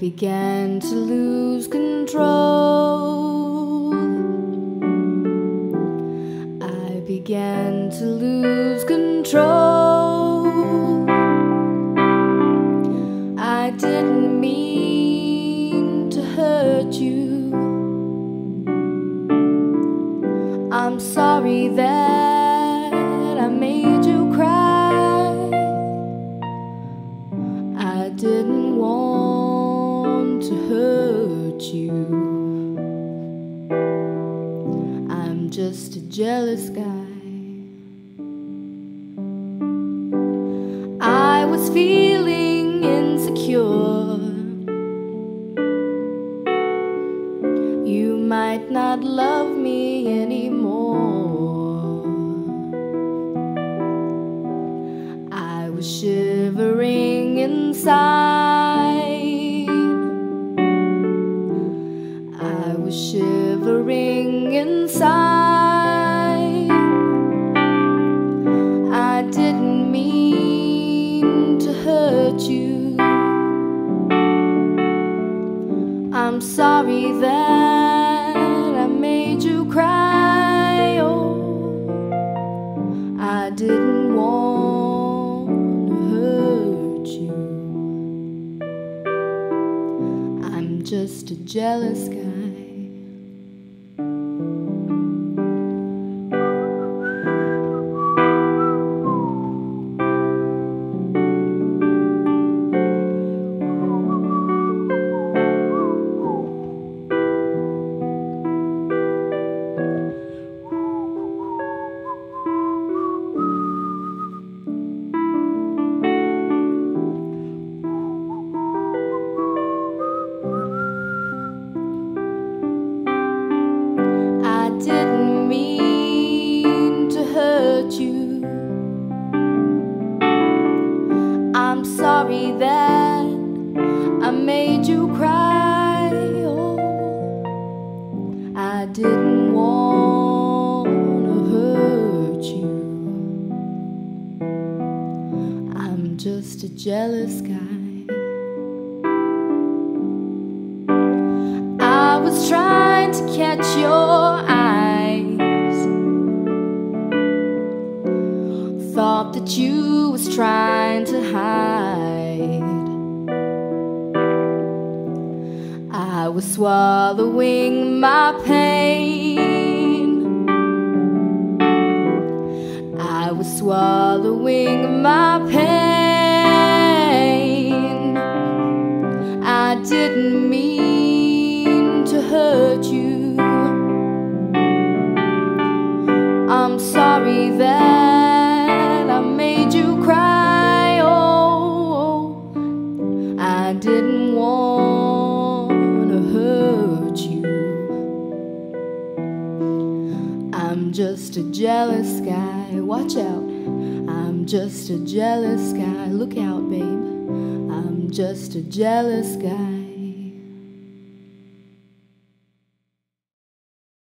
began to lose control. I began to lose control. I didn't mean to hurt you. I'm sorry that I made you cry. I didn't want to hurt you. I'm just a jealous guy. I was feeling insecure. You might not love me anymore. I was shivering inside. I was shivering inside. I didn't mean to hurt you. I'm sorry that I made you cry. Oh, I didn't want to hurt you. I'm just a jealous guy. Didn't mean to hurt you. I'm sorry that I made you cry. Oh, I didn't want to hurt you. I'm just a jealous guy. I was trying to catch your eyes. Thought that you was trying to hide. I was swallowing my pain. I was swallowing my pain. I didn't mean to hurt you. I'm sorry that I made you cry. Oh, I didn't want to hurt you. I'm just a jealous guy. Watch out. I'm just a jealous guy. Look out, babe. I'm just a jealous guy.